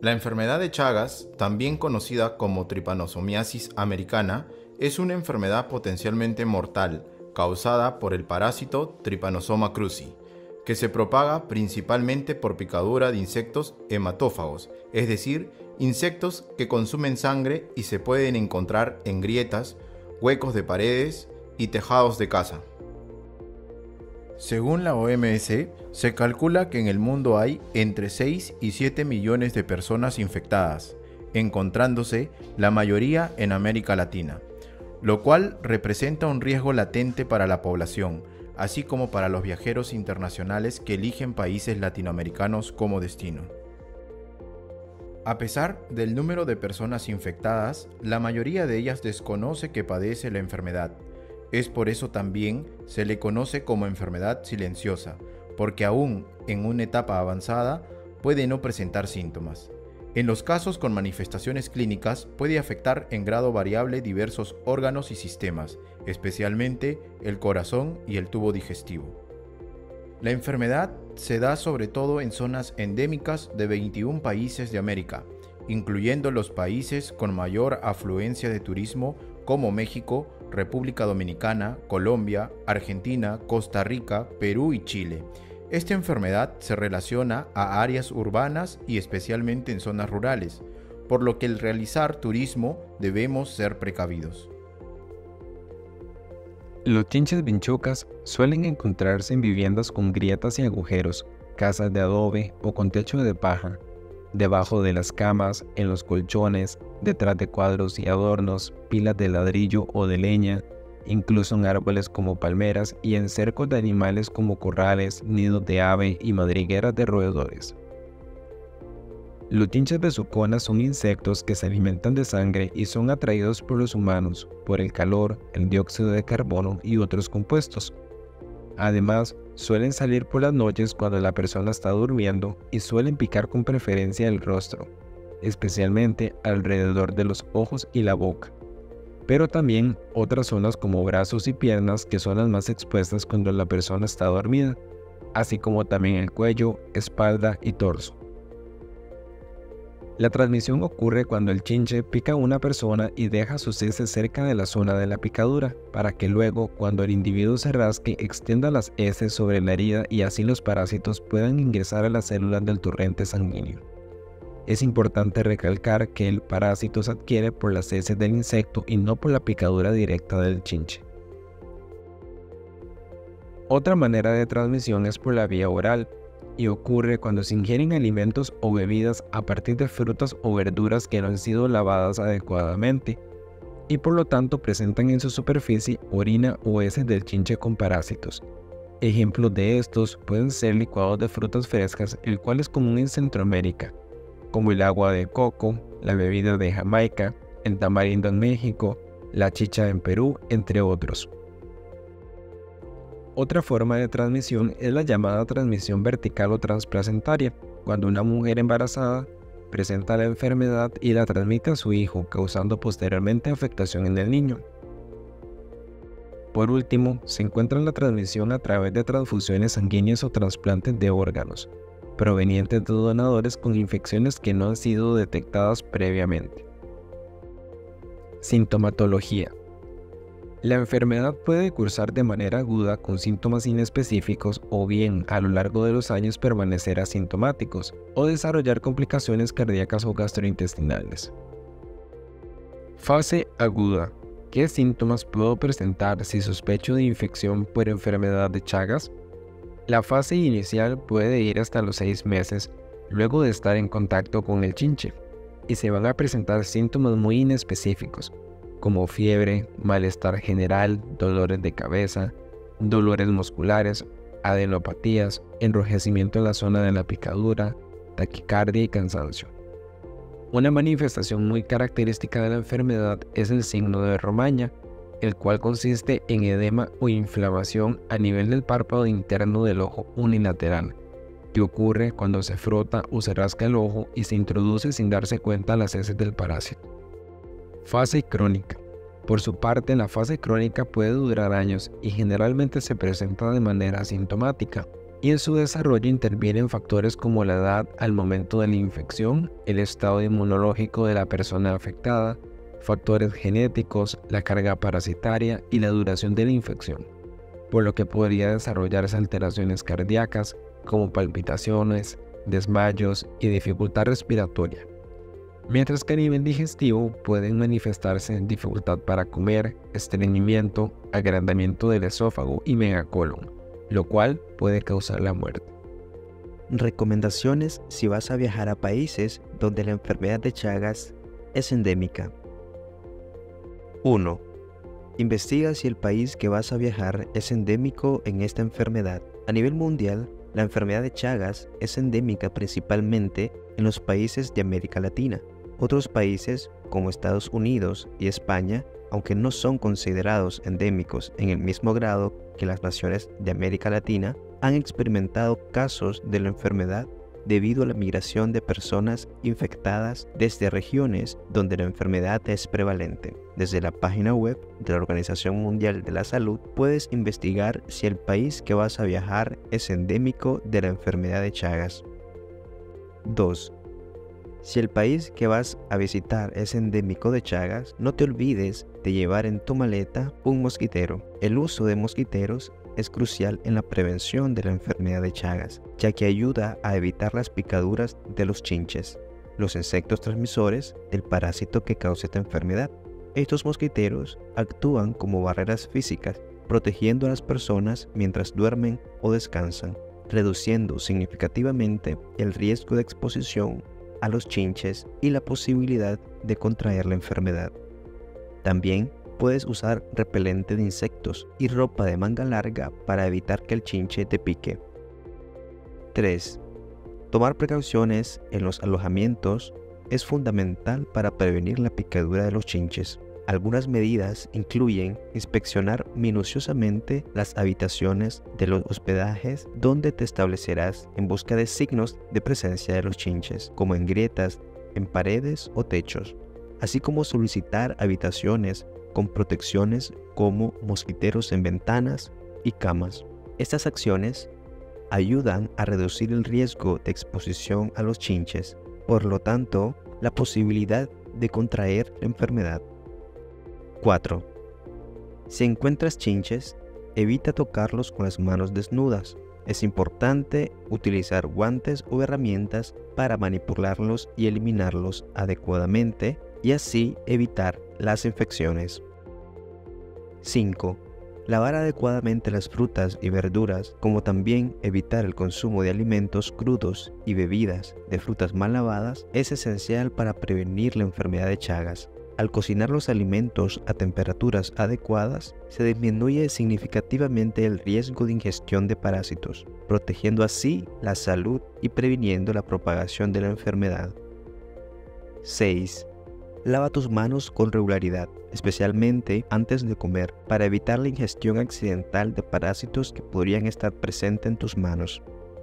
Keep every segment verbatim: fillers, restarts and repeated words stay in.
La enfermedad de Chagas, también conocida como tripanosomiasis americana, es una enfermedad potencialmente mortal causada por el parásito Trypanosoma cruzi, que se propaga principalmente por picadura de insectos hematófagos, es decir, insectos que consumen sangre y se pueden encontrar en grietas, huecos de paredes y tejados de casa. Según la O M S, se calcula que en el mundo hay entre seis y siete millones de personas infectadas, encontrándose la mayoría en América Latina, lo cual representa un riesgo latente para la población, así como para los viajeros internacionales que eligen países latinoamericanos como destino. A pesar del número de personas infectadas, la mayoría de ellas desconoce que padece la enfermedad. Es por eso también se le conoce como enfermedad silenciosa, porque aún en una etapa avanzada puede no presentar síntomas. En los casos con manifestaciones clínicas puede afectar en grado variable diversos órganos y sistemas, especialmente el corazón y el tubo digestivo. La enfermedad se da sobre todo en zonas endémicas de veintiún países de América, incluyendo los países con mayor afluencia de turismo como México, República Dominicana, Colombia, Argentina, Costa Rica, Perú y Chile. Esta enfermedad se relaciona a áreas urbanas y especialmente en zonas rurales, por lo que al realizar turismo debemos ser precavidos. Los chinches vinchucas suelen encontrarse en viviendas con grietas y agujeros, casas de adobe o con techo de paja, debajo de las camas, en los colchones, detrás de cuadros y adornos, pilas de ladrillo o de leña, incluso en árboles como palmeras y en cercos de animales como corrales, nidos de ave y madrigueras de roedores. Los chinches besuconas son insectos que se alimentan de sangre y son atraídos por los humanos por el calor, el dióxido de carbono y otros compuestos. Además, suelen salir por las noches cuando la persona está durmiendo y suelen picar con preferencia el rostro, especialmente alrededor de los ojos y la boca, pero también otras zonas como brazos y piernas que son las más expuestas cuando la persona está dormida, así como también el cuello, espalda y torso. La transmisión ocurre cuando el chinche pica a una persona y deja sus heces cerca de la zona de la picadura, para que luego, cuando el individuo se rasque, extienda las heces sobre la herida y así los parásitos puedan ingresar a las células del torrente sanguíneo. Es importante recalcar que el parásito se adquiere por las heces del insecto y no por la picadura directa del chinche. Otra manera de transmisión es por la vía oral, y ocurre cuando se ingieren alimentos o bebidas a partir de frutas o verduras que no han sido lavadas adecuadamente y por lo tanto presentan en su superficie orina o heces del chinche con parásitos. Ejemplos de estos pueden ser licuados de frutas frescas, el cual es común en Centroamérica, como el agua de coco, la bebida de Jamaica, el tamarindo en México, la chicha en Perú, entre otros. Otra forma de transmisión es la llamada transmisión vertical o transplacentaria, cuando una mujer embarazada presenta la enfermedad y la transmite a su hijo, causando posteriormente afectación en el niño. Por último, se encuentra la transmisión a través de transfusiones sanguíneas o trasplantes de órganos, provenientes de donadores con infecciones que no han sido detectadas previamente. Sintomatología. La enfermedad puede cursar de manera aguda con síntomas inespecíficos o bien a lo largo de los años permanecer asintomáticos o desarrollar complicaciones cardíacas o gastrointestinales. Fase aguda. ¿Qué síntomas puedo presentar si sospecho de infección por enfermedad de Chagas? La fase inicial puede ir hasta los seis meses luego de estar en contacto con el chinche y se van a presentar síntomas muy inespecíficos, como fiebre, malestar general, dolores de cabeza, dolores musculares, adenopatías, enrojecimiento en la zona de la picadura, taquicardia y cansancio. Una manifestación muy característica de la enfermedad es el signo de Romaña, el cual consiste en edema o inflamación a nivel del párpado interno del ojo unilateral, que ocurre cuando se frota o se rasca el ojo y se introduce sin darse cuenta las heces del parásito. Fase crónica. Por su parte, la fase crónica puede durar años y generalmente se presenta de manera asintomática, y en su desarrollo intervienen factores como la edad al momento de la infección, el estado inmunológico de la persona afectada, factores genéticos, la carga parasitaria y la duración de la infección, por lo que podría desarrollarse alteraciones cardíacas como palpitaciones, desmayos y dificultad respiratoria. Mientras que a nivel digestivo pueden manifestarse dificultad para comer, estreñimiento, agrandamiento del esófago y megacolon, lo cual puede causar la muerte. Recomendaciones si vas a viajar a países donde la enfermedad de Chagas es endémica. uno. Investiga si el país que vas a viajar es endémico en esta enfermedad. A nivel mundial, la enfermedad de Chagas es endémica principalmente en los países de América Latina. Otros países, como Estados Unidos y España, aunque no son considerados endémicos en el mismo grado que las naciones de América Latina, han experimentado casos de la enfermedad debido a la migración de personas infectadas desde regiones donde la enfermedad es prevalente. Desde la página web de la Organización Mundial de la Salud puedes investigar si el país que vas a viajar es endémico de la enfermedad de Chagas. dos. Si el país que vas a visitar es endémico de Chagas, no te olvides de llevar en tu maleta un mosquitero. El uso de mosquiteros es crucial en la prevención de la enfermedad de Chagas, ya que ayuda a evitar las picaduras de los chinches, los insectos transmisores del parásito que causa esta enfermedad. Estos mosquiteros actúan como barreras físicas, protegiendo a las personas mientras duermen o descansan, reduciendo significativamente el riesgo de exposición a los chinches y la posibilidad de contraer la enfermedad. También puedes usar repelente de insectos y ropa de manga larga para evitar que el chinche te pique. tres. Tomar precauciones en los alojamientos es fundamental para prevenir la picadura de los chinches. Algunas medidas incluyen inspeccionar minuciosamente las habitaciones de los hospedajes donde te establecerás en busca de signos de presencia de los chinches, como en grietas en paredes o techos, así como solicitar habitaciones con protecciones como mosquiteros en ventanas y camas. Estas acciones ayudan a reducir el riesgo de exposición a los chinches, por lo tanto, la posibilidad de contraer la enfermedad. cuatro. Si encuentras chinches, evita tocarlos con las manos desnudas. Es importante utilizar guantes o herramientas para manipularlos y eliminarlos adecuadamente y así evitar las infecciones. cinco. Lavar adecuadamente las frutas y verduras, como también evitar el consumo de alimentos crudos y bebidas de frutas mal lavadas, es esencial para prevenir la enfermedad de Chagas. Al cocinar los alimentos a temperaturas adecuadas, se disminuye significativamente el riesgo de ingestión de parásitos, protegiendo así la salud y previniendo la propagación de la enfermedad. seis. Lava tus manos con regularidad, especialmente antes de comer, para evitar la ingestión accidental de parásitos que podrían estar presentes en tus manos.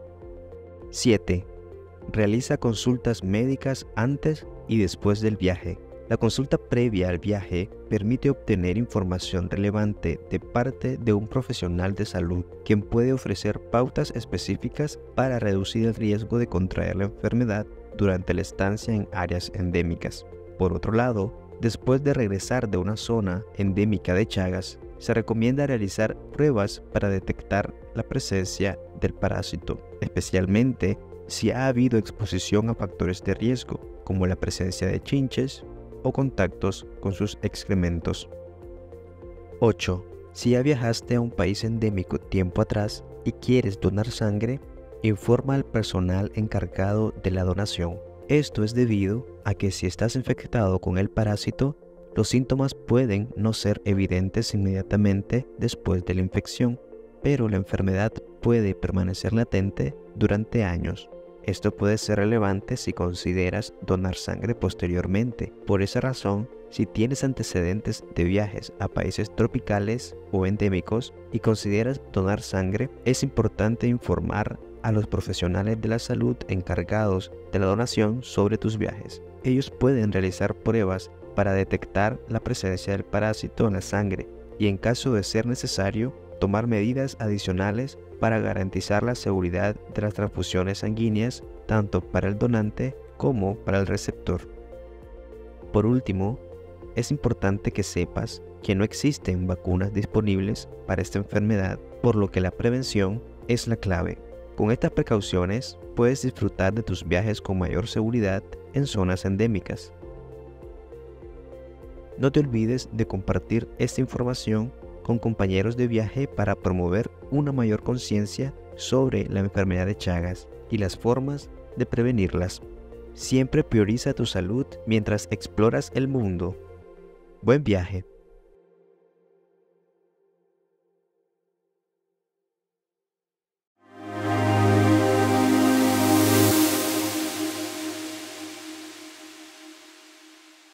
siete. Realiza consultas médicas antes y después del viaje. La consulta previa al viaje permite obtener información relevante de parte de un profesional de salud, quien puede ofrecer pautas específicas para reducir el riesgo de contraer la enfermedad durante la estancia en áreas endémicas. Por otro lado, después de regresar de una zona endémica de Chagas, se recomienda realizar pruebas para detectar la presencia del parásito, especialmente si ha habido exposición a factores de riesgo, como la presencia de chinches o contactos con sus excrementos. ocho. Si ya viajaste a un país endémico tiempo atrás y quieres donar sangre, informa al personal encargado de la donación. Esto es debido a que si estás infectado con el parásito, los síntomas pueden no ser evidentes inmediatamente después de la infección, pero la enfermedad puede permanecer latente durante años. Esto puede ser relevante si consideras donar sangre posteriormente. Por esa razón, si tienes antecedentes de viajes a países tropicales o endémicos y consideras donar sangre, es importante informar a los profesionales de la salud encargados de la donación sobre tus viajes. Ellos pueden realizar pruebas para detectar la presencia del parásito en la sangre y, en caso de ser necesario, tomar medidas adicionales para garantizar la seguridad de las transfusiones sanguíneas tanto para el donante como para el receptor. Por último, es importante que sepas que no existen vacunas disponibles para esta enfermedad, por lo que la prevención es la clave. Con estas precauciones, puedes disfrutar de tus viajes con mayor seguridad en zonas endémicas. No te olvides de compartir esta información con compañeros de viaje para promover una mayor conciencia sobre la enfermedad de Chagas y las formas de prevenirlas. Siempre prioriza tu salud mientras exploras el mundo. Buen viaje.